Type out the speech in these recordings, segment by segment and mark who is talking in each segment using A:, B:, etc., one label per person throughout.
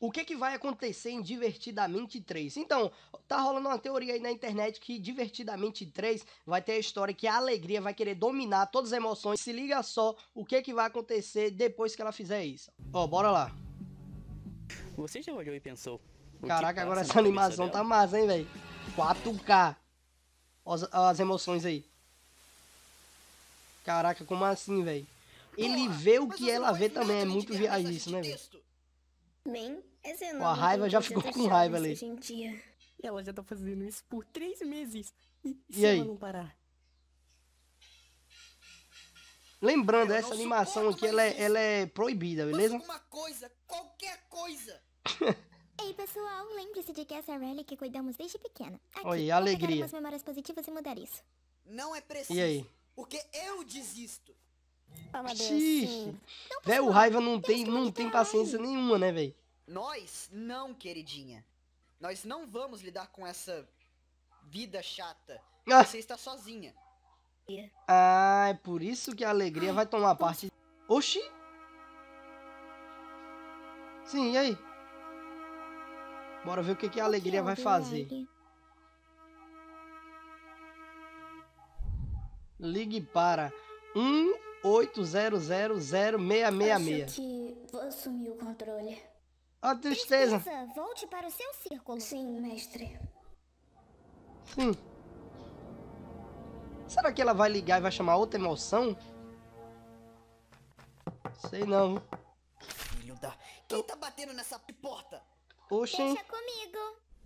A: o que que vai acontecer em Divertidamente 3? Então, tá rolando uma teoria aí na internet que Divertidamente 3 vai ter a história que a Alegria vai querer dominar todas as emoções. Se liga só o que que vai acontecer depois que ela fizer isso. Ó, bora lá.
B: Você já olhou e pensou?
A: Caraca, agora essa animação tá massa, hein, velho? 4K. As emoções aí. Caraca, como assim, velho? Ele vê o que ela vê também, é muito viagem isso, né, velho?
C: Bem, essa
A: A raiva já ficou com raiva ali.
B: Ela já tá fazendo isso por 3 meses. E
A: E
B: se
A: aí?
B: ela não parar?
A: Lembrando, essa animação aqui, ela é proibida, beleza?
D: Alguma coisa, qualquer coisa.
C: Ei, pessoal, lembre-se de que essa é a Riley que cuidamos desde pequena. Aqui,
A: Olha aí,
C: vou
A: alegria.
C: pegar umas memórias positivas e mudar isso.
D: Não é preciso.
A: E aí?
D: Porque eu desisto.
A: Xiii. Velho, o Raiva não tem paciência nenhuma, né, velho?
D: Nós não, queridinha. Nós não vamos lidar com essa vida chata.
A: Ah.
D: Você está sozinha.
A: Ah, é por isso que a Alegria vai tomar parte. Oxi! Sim, e aí? Bora ver o que que a Alegria vai fazer. Ligue para 1-800-0666.
C: Acho que vou assumir o controle.
A: Ó, tristeza.
C: Volte para o seu círculo. Sim, mestre.
A: Sim. Será que ela vai ligar e vai chamar outra emoção? Sei não.
D: Filho da... Quem tá batendo nessa porta?
A: Oxi.
C: Deixa comigo.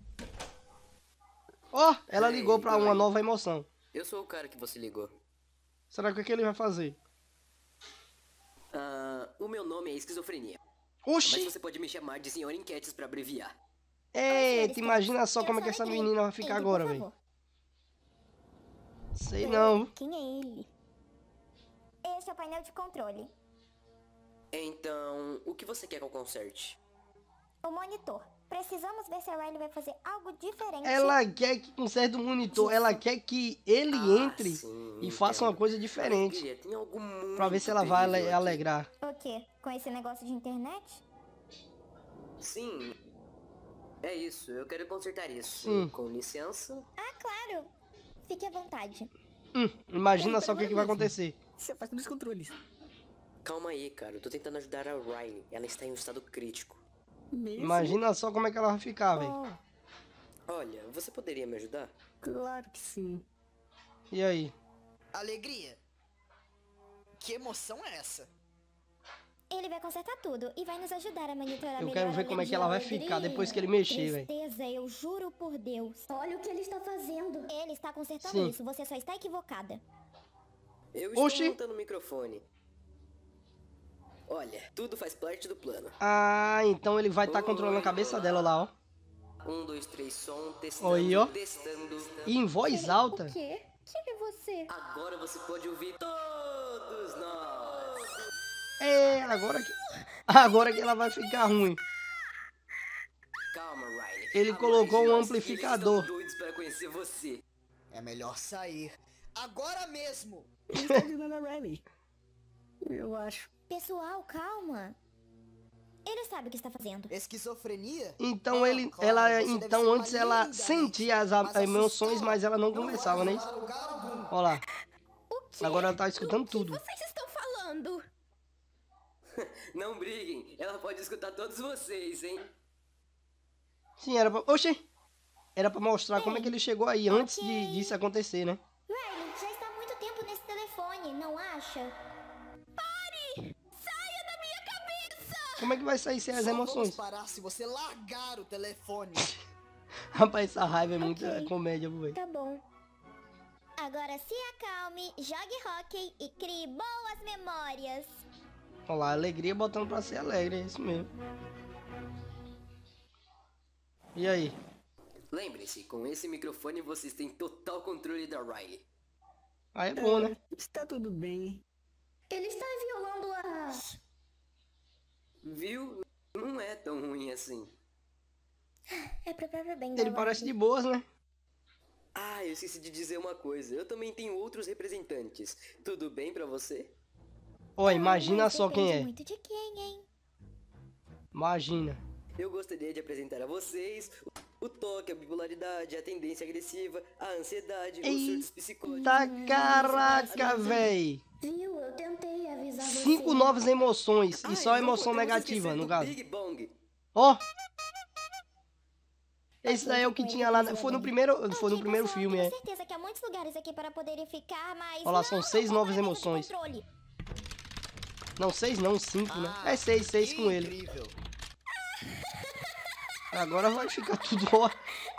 A: Ó, ela ligou pra uma nova emoção.
B: Eu sou o cara que você ligou.
A: Será que o que ele vai fazer?
B: O meu nome é Esquizofrenia.
A: Oxi.
B: Mas você pode me chamar de Senhora Enquetes pra abreviar.
A: Eita, imagina só como é que essa menina vai ficar agora, velho. Sei não.
C: Quem é ele? Esse é o painel de controle.
B: Então, o que você quer que eu conserte?
C: O monitor. Precisamos ver se a Riley vai fazer algo diferente.
A: Ela quer que conserte o monitor. Ela quer que ele entre e faça uma coisa diferente.
B: Alegria, tem algo muito
A: Pra ver se ela vai
B: terrível aqui.
A: alegrar.
C: O quê? Com esse negócio de internet?
B: Sim. É isso, eu quero consertar isso.
A: Sim.
B: Com licença.
C: Ah, claro. Fique à vontade.
A: Imagina só o que vai acontecer.
B: Você faz dos controles. Calma aí, cara. Eu tô tentando ajudar a Riley. Ela está em um estado crítico.
A: Imagina só como é que ela vai ficar, velho.
B: Olha, você poderia me ajudar? Claro que sim.
A: E aí?
D: Alegria. Que emoção é essa?
C: Ele vai consertar tudo e vai nos ajudar a monitorar
A: Eu
C: melhor
A: quero ver
C: a
A: como é que
C: alegria.
A: ela vai ficar depois que ele mexer, velho.
C: Tristeza, eu juro por Deus. Olha o que ele está fazendo. Ele está consertando
A: Sim.
C: isso, você só está equivocada.
B: Eu estou
A: Oxi.
B: montando o microfone. Olha, tudo faz parte do plano.
A: Ah, então ele vai estar controlando a cabeça dela lá, ó.
B: 1, 2, 3, som, testando,
A: Oi, ó.
B: testando.
A: E em voz alta.
C: O quê? Quem é você?
B: Agora você pode ouvir todos nós.
A: É, agora que ela vai ficar ruim.
B: Calma, Riley.
A: Ele
B: Há
A: colocou
B: mais de
A: um
B: nós,
A: amplificador.
B: eles estão doidos para conhecer você.
D: É melhor sair. Agora mesmo.
B: Ele está ajudando a Riley. Eu acho.
C: Pessoal, calma. Ele sabe o que está fazendo.
D: Esquizofrenia?
A: Então
D: Ah,
A: ele,
D: claro,
A: ela,
D: você deve
A: então
D: ser
A: antes ela
D: lindamente,
A: sentia as
D: mas
A: emoções,
D: assustar
A: mas ela não
D: vai
A: começava, né?
D: ajudar em lugar algum.
A: Olha lá.
C: O quê?
A: Agora ela tá escutando tudo.
C: Vocês estão falando?
B: Não briguem. Ela pode escutar todos vocês, hein?
A: Sim, era pra... Oxi! Era pra mostrar como é que ele chegou aí antes disso acontecer, né?
C: Riley, já está há muito tempo nesse telefone, não acha? Pare! Saia da minha cabeça!
A: Como é que vai sair sem as
D: Só
A: emoções?
D: vamos parar se você largar o telefone.
A: Rapaz, essa raiva é muita
C: Ok.
A: comédia, velho.
C: Tá bom. Agora se acalme, jogue hóquei e crie boas memórias.
A: Olha lá, alegria botando pra ser alegre, é isso mesmo. E aí?
B: Lembre-se, com esse microfone vocês têm total controle da Riley.
A: Aí é bom, né?
B: Está tudo bem.
C: Ele está violando a...
B: Viu? Não é tão ruim assim.
C: É pro próprio bem da
A: Ele parece
C: Riley.
A: de boas, né?
B: Ah, eu esqueci de dizer uma coisa. Eu também tenho outros representantes. Tudo bem pra você?
A: Ó, imagina
C: Mas
A: só quem
C: depende
A: é.
C: muito de quem, hein?
A: Imagina.
B: Eu gostaria de apresentar a vocês o toque, a bipolaridade, a tendência agressiva, a ansiedade, os surtos psicóticos.
A: Tá, caraca, véi.
C: Viu? Eu tentei avisar
A: 5
C: você.
A: novas emoções. E só
B: não
A: emoção
B: podemos
A: negativa,
B: esquecer
A: no
B: do
A: caso.
B: Big Bang.
A: Ó. Esse daí é o que tinha lá. Foi no primeiro
C: Pessoal,
A: filme,
C: tenho
A: é.
C: certeza que há muitos lugares aqui para poderem ficar, mas
A: Olha lá, são
C: não
A: 6
C: vou
A: novas
C: colocar de
A: emoções.
C: controle.
A: Não, 6 não, 5, né? É 6
D: que
A: com ele.
D: incrível.
A: Agora vai ficar tudo ó.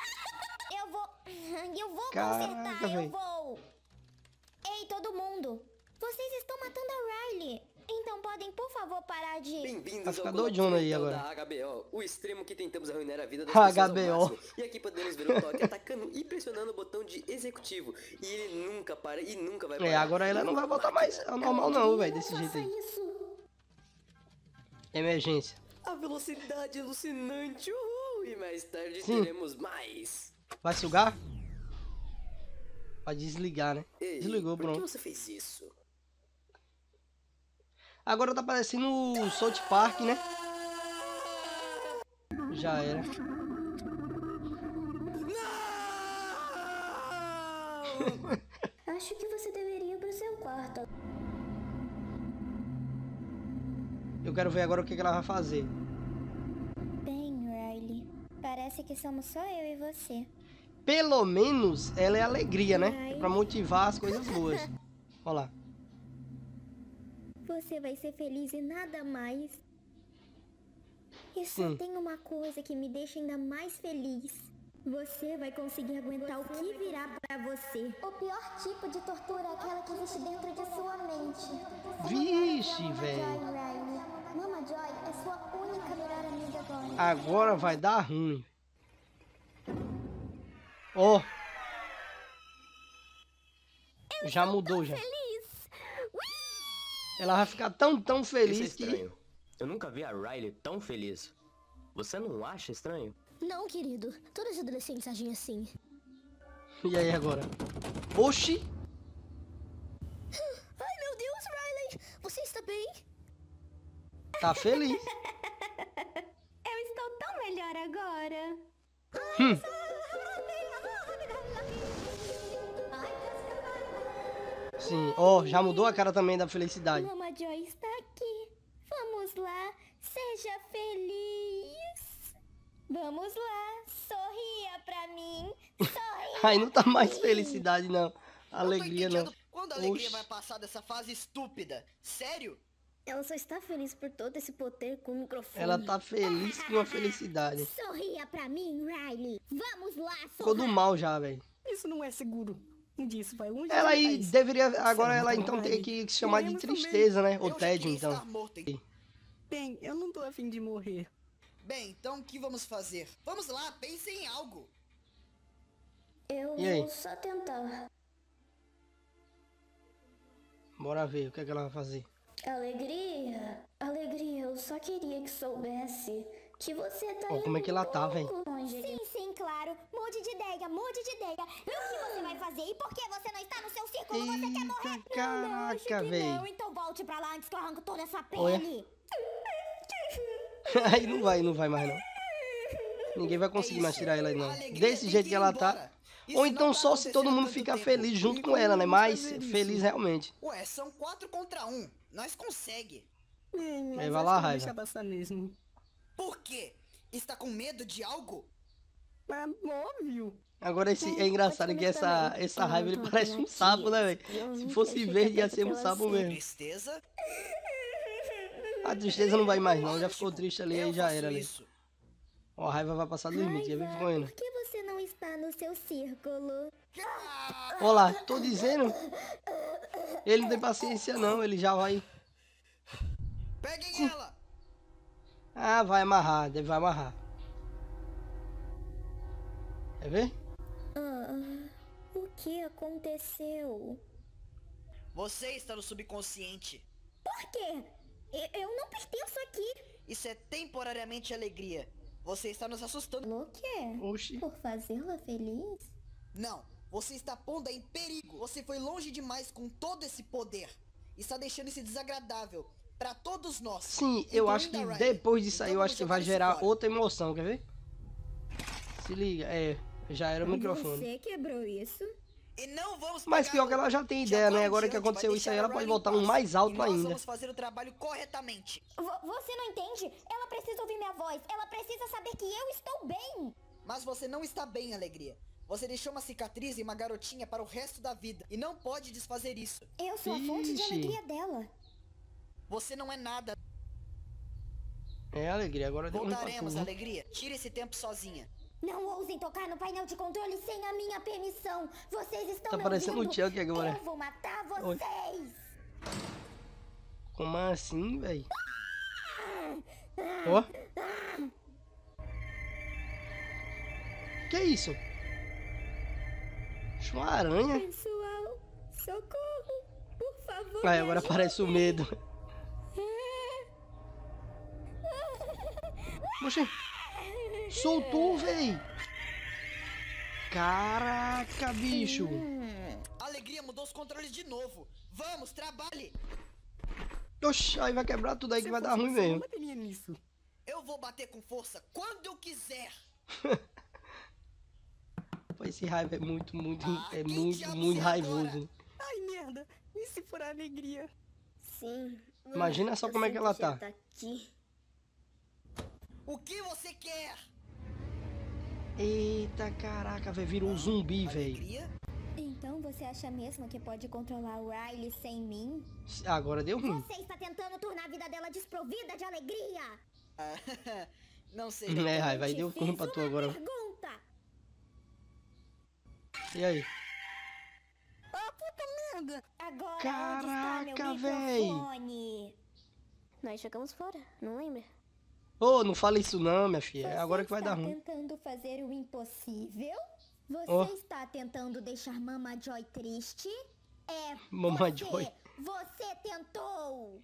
C: Eu vou
A: Caraca,
C: consertar, eu
A: véi.
C: vou. Ei, todo mundo. Vocês estão matando a Riley. Então podem, por favor, parar de...
A: Vai
B: Bem-vindos
A: ficar
B: ao
A: doidona aí
B: Colapso
A: agora.
B: Mental da HBO, o extremo que tentamos arruinar a vida das pessoas ao
A: HBO.
B: máximo. E aqui podemos ver o toque atacando e pressionando o botão de executivo. E ele nunca para e nunca vai parar.
A: É, agora ela não vai voltar mais ao normal não, velho, desse jeito aí.
C: Isso.
A: Emergência.
B: A velocidade alucinante, uhul! E mais tarde
A: Sim.
B: teremos mais.
A: Vai sugar? Vai desligar, né?
B: Ei,
A: Desligou,
B: por que
A: pronto.
B: você fez isso?
A: Agora tá parecendo o South Park, né? Já era.
C: Acho que você deveria ir pro seu quarto.
A: Eu quero ver agora o que ela vai fazer.
C: Bem, Riley, parece que somos só eu e você.
A: Pelo menos ela é alegria, né? Pra motivar as coisas boas. Olha lá.
C: Você vai ser feliz e nada mais. E só
A: Sim.
C: tem uma coisa que me deixa ainda mais feliz. Você vai conseguir aguentar o que virá pra você. O pior tipo de tortura é aquela que existe dentro de sua mente.
A: Vixe, velho.
C: Mama Joy é sua única melhor amiga agora.
A: Agora vai dar ruim. Ó. Já mudou, já. Ela vai ficar tão
E: Isso é
A: feliz que...
E: estranho. Eu nunca vi a Riley tão feliz. Você não acha estranho?
C: Não, querido. Todas as adolescentes agem assim.
A: E aí agora? Oxi!
C: Ai, meu Deus, Riley! Você está bem?
A: Tá feliz.
C: Eu estou tão melhor agora.
A: Sim, ó, já mudou a cara também da felicidade.
C: Mama Joy está aqui. Vamos lá, seja feliz. Vamos lá, sorria pra mim. Sorria.
A: Aí não tá mais felicidade, não.
D: Eu tô
A: Alegria, não.
D: entediado. Quando a alegria
A: Oxi.
D: vai passar dessa fase estúpida? Sério?
C: Ela só está feliz por todo esse poder com o microfone.
A: Ela tá feliz com a felicidade.
C: Sorria pra mim, Riley. Vamos lá,
A: Ficou do mal já, velho.
F: Isso não é seguro. Um dia isso vai longe
A: Ela aí
F: demais.
A: deveria... Agora
F: Você
A: ela
F: não
A: então
F: vai.
A: tem que se chamar de
F: Queremos também.
A: tristeza, né? Ou
D: Eu já
A: tédio,
D: queria
A: então.
D: estar morto, hein?
F: Bem, eu não tô afim de morrer.
D: Bem, então o que vamos fazer? Vamos lá, pense em algo.
C: Eu
A: E aí?
C: vou só tentar.
A: Bora ver o que é que ela vai fazer.
C: Alegria, alegria, eu só queria que soubesse que você tá
A: Ó, como é que ela tá, velho?
C: Sim, claro. Mude de ideia, mude de ideia. E o que você vai fazer? E por que você não está no seu círculo? Você quer morrer?
A: Eita, caraca, velho.
C: Então volte pra lá antes que eu arranco toda essa
A: Olha.
C: pele.
A: Aí não vai mais não. Ninguém vai conseguir mais tirar ela aí,
D: A
A: não.
D: alegria
A: Desse
D: tem
A: jeito
D: que
A: que
D: ir
A: ela tá.
D: embora. Isso
A: Ou
D: não
A: então
D: tá
A: só se todo
D: acontecendo há
A: mundo
D: tanto
A: ficar
D: tempo.
A: feliz junto
F: E
A: com
F: como
A: ela, né?
F: vamos
A: Mais
F: fazer isso?
A: feliz realmente.
D: Ué, são 4 contra 1. Nós consegue.
F: Mas
A: vai lá,
F: acho que eu vou
A: raiva.
F: deixar passar mesmo.
D: Por quê? Está com medo de algo?
F: Ah, óbvio.
A: Agora é engraçado que essa raiva ele parece um sapo, né, velho? Se fosse verde ia ser um sapo mesmo.
D: Tristeza?
A: A tristeza não vai mais não, já ficou triste ali, aí
D: Eu
A: já
D: faço
A: era ali.
D: isso.
A: Ó, a raiva vai passar dos limites, já vem ficando.
C: Por que você não está no seu círculo?
A: Ó lá, tô dizendo. Ele não tem paciência não, ele já vai...
D: Peguem ela!
A: Ah, vai amarrar, vai amarrar. Quer ver?
C: O que aconteceu?
D: Você está no subconsciente.
C: Por quê? Eu não pertenço aqui.
D: Isso é temporariamente alegria. Você está nos assustando.
C: O quê?
A: Oxi.
C: Por fazê-la feliz?
D: Não, você está pondo em perigo. Você foi longe demais com todo esse poder. Está deixando isso desagradável. Pra todos nós.
A: Sim, eu
D: incluindo
A: acho que
D: a Riley.
A: depois disso aí,
D: Então
A: eu acho
D: vamos
A: que vai
D: jogar isso
A: gerar
D: fora.
A: outra emoção, quer ver? Se liga, já era o microfone.
C: Você quebrou isso?
D: E não vamos
A: Mas
D: pegar
A: pior que
D: o-
A: ela já tem
D: de
A: ideia, né?
D: em
A: Agora que
D: diante,
A: aconteceu
D: vai
A: isso aí,
D: deixar
A: ela
D: a
A: pode
D: Riley
A: botar
D: em
A: um
D: paz.
A: mais alto
D: E nós
A: ainda.
D: vamos fazer o trabalho corretamente.
C: Você não entende? Ela precisa ouvir minha voz. Ela precisa saber que eu estou bem.
D: Mas você não está bem, Alegria. Você deixou uma cicatriz e uma garotinha para o resto da vida. E não pode desfazer isso.
C: Eu sou a fonte de
A: Ixi.
C: alegria dela.
D: Você não é nada.
A: É alegria, agora deu ruim pra
D: Voltaremos,
A: tudo.
D: Alegria. Tire esse tempo sozinha.
C: Não ousem tocar no painel de controle sem a minha permissão. Vocês estão
A: Tá
C: me
A: parecendo
C: ouvindo?
A: o Chuck agora.
C: Eu vou matar
A: Oi.
C: vocês.
A: Como assim, velho? Ó. Que isso? Acho uma aranha.
C: Pessoal, socorro. Por favor.
A: Aí
C: me
A: agora
C: ajudem.
A: aparece o medo. Poxa. Soltou, véi. Caraca, bicho.
D: Alegria mudou os controles de novo. Vamos, trabalhe.
A: Oxi, aí vai quebrar tudo aí que
F: Se
A: vai
F: fosse
A: dar ruim
F: você, eu
A: mesmo.
F: bateria nisso.
D: Eu vou bater com força quando eu quiser.
A: Pô, esse raiva é muito,
D: quem diabos é
A: raivoso.
F: Ai, merda. E se for a alegria?
C: Sim.
A: Imagina só
C: Eu
A: como é que
C: sinto
A: ela
C: já
A: tá.
C: aqui.
D: O que você quer?
A: Eita, caraca, velho, virou um zumbi, velho.
D: Alegria?
C: Então você acha mesmo que pode controlar o Riley sem mim?
A: Agora deu ruim.
C: Você está tentando tornar a vida dela desprovida de alegria.
D: Ah, não sei.
A: É, raiva, aí
C: Te
A: deu
C: fiz
A: ruim pra tu
C: uma
A: agora.
C: pergunta.
A: E aí?
F: Ah, puta merda.
C: Agora
A: Caraca,
C: onde está meu
A: véi.
C: microfone? Nós jogamos fora, não lembra?
A: Ô, não fala isso não, minha filha. É
C: Você
A: agora que vai dar
C: está
A: ruim.
C: tentando fazer o impossível? Você
A: Ó.
C: está tentando deixar Mama Joy triste? É
A: Mama
C: você.
A: Joy.
C: Você tentou.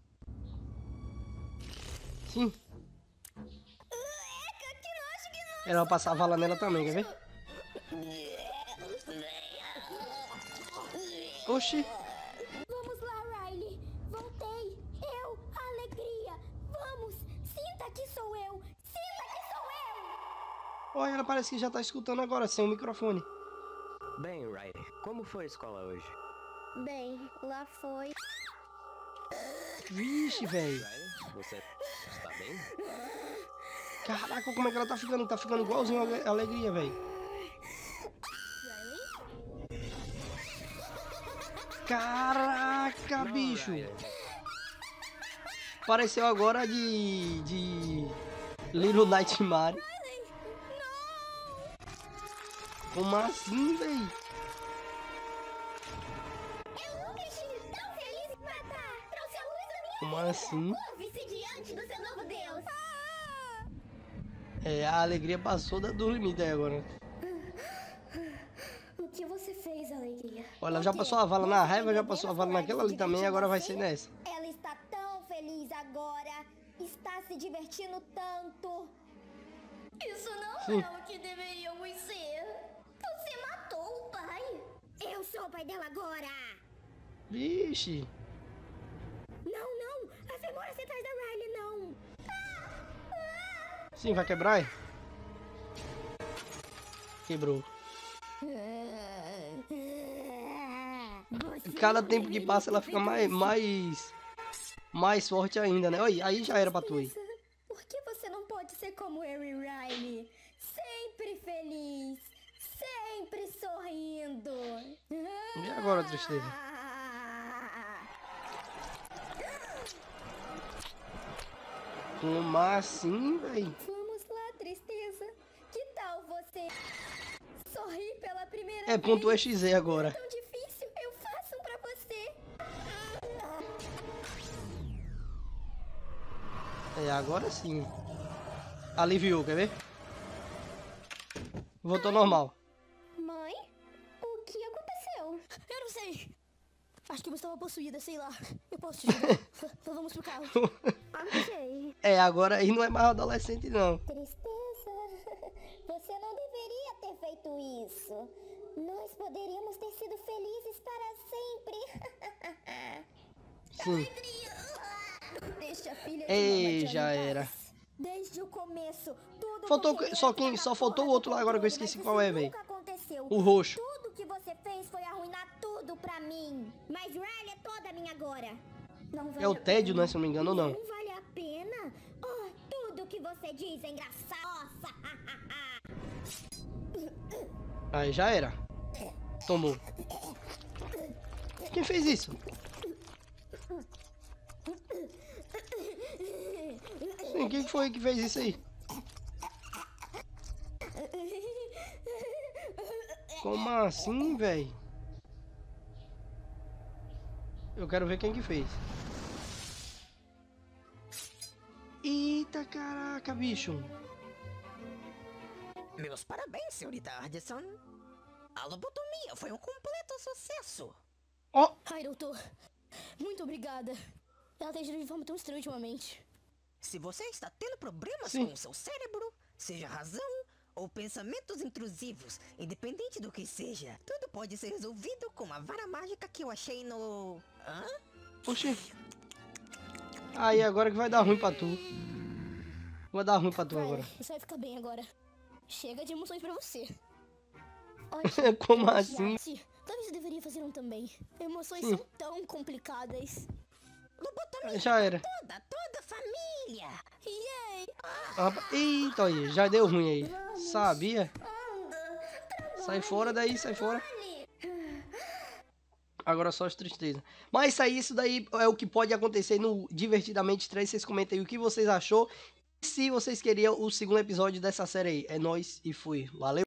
A: Sim. Ela vai passar a vala nela também, quer ver? Oxi.
C: Vamos lá, Riley. Voltei. Eu, a alegria. Vamos. Sinta que sou eu. Sinta que sou eu.
A: Olha, ela parece que já tá escutando agora, sem o microfone.
E: Bem, Riley, como foi a escola hoje?
C: Bem, lá foi.
A: Vixe, velho.
E: Riley, você está bem?
A: Caraca, como é que ela tá ficando? Tá ficando igualzinho a alegria, velho. Caraca, bicho.
E: Riley.
A: Pareceu agora de Little Nightmare. Como assim, velho?
C: Eu nunca estive tão feliz em matar. Trouxe a luz da minha
A: Como
C: vida.
A: assim?
C: Curve-se diante do seu novo Deus.
A: É, a alegria passou do limite aí agora.
C: O que você fez, alegria?
A: Olha, ela já passou a vala na raiva, já passou a vala naquela ali também, agora vai ser nessa.
C: Ela está tão feliz agora. Está se divertindo tanto. Isso não
A: Sim.
C: é o que deveríamos ser. Você matou o pai. Eu sou o pai dela agora.
A: Vixe.
C: Não. A femora centrais da Riley, não.
A: Sim, vai quebrar, é? Quebrou.
C: Você
A: Cada
C: não
A: tempo que
C: deveria
A: passa ela
C: ter
A: fica
C: feito
A: mais forte ainda, né? Olha, aí já era pra tu ir.
C: isso. Por que você não pode ser como eu e Riley? Sempre feliz. Sempre sorrindo.
A: E agora, tristeza? Como assim, velho?
C: Vamos lá, tristeza. Que tal você sorrir pela primeira
A: É
C: vez?
A: ponto .exe agora.
C: Tão difícil, eu faço pra você.
A: É, agora sim. Aliviou, quer ver? Voltou normal.
C: Mãe, o que aconteceu?
G: Eu não sei. Acho que eu estava possuída, sei lá. Eu posso te ajudar. Vamos pro carro.
C: Ok.
A: É, agora aí não é mais adolescente, não.
C: Tristeza, você não deveria ter feito isso. Nós poderíamos ter sido felizes para sempre.
A: Sim.
C: Deixa a filha
A: Ei,
C: de
A: já
C: mamãe em
A: era.
C: paz. Desde o começo, tudo
A: Faltou,
C: que eu
A: só
C: queria era
A: só
C: ficar
A: faltou o
C: fora
A: outro
C: do
A: lá agora que eu
C: controle,
A: esqueci
C: mas
A: qual
C: isso
A: é, velho.
C: nunca aconteceu.
A: O roxo.
C: Tudo que você fez foi arruinar tudo pra mim. Mas Riley é toda minha agora. Não vale
A: É o
C: a
A: Tédio,
C: pena.
A: né? Se eu não me engano, ou não.
C: Não vale a pena? Oh, tudo que você diz é engraçado. Nossa.
A: Aí, já era. Tomou. Quem fez isso? Sim, quem foi que fez isso aí? Como assim, velho? Eu quero ver quem que fez. Eita, caraca, bicho.
F: Meus parabéns, senhorita Ardison. A lobotomia foi um completo sucesso.
A: Ó,
G: Ai, doutor. Muito obrigada. Ela tem agido de forma tão estranha ultimamente.
F: Se você está tendo problemas
A: Sim.
F: com o seu cérebro, seja razão ou pensamentos intrusivos, independente do que seja, tudo pode ser resolvido com uma vara mágica que eu achei no... Hã?
A: oxi. Aí, agora que vai dar ruim pra tu. Vai dar ruim pra tu agora.
G: Riley, isso vai ficar bem agora. Chega de emoções pra você.
A: Como assim?
G: Sim, talvez eu deveria fazer um também. Emoções
A: Sim.
G: são tão complicadas.
F: Lobotomia
A: Já era.
F: toda a família.
G: Yay!
A: Eita, aí, já deu ruim aí. Sabia? Sai fora daí, sai fora. Agora só as tristezas. Mas isso daí é o que pode acontecer no Divertidamente 3. Vocês comentem aí o que vocês achou. E se vocês queriam o segundo episódio dessa série aí. É nóis e fui. Valeu.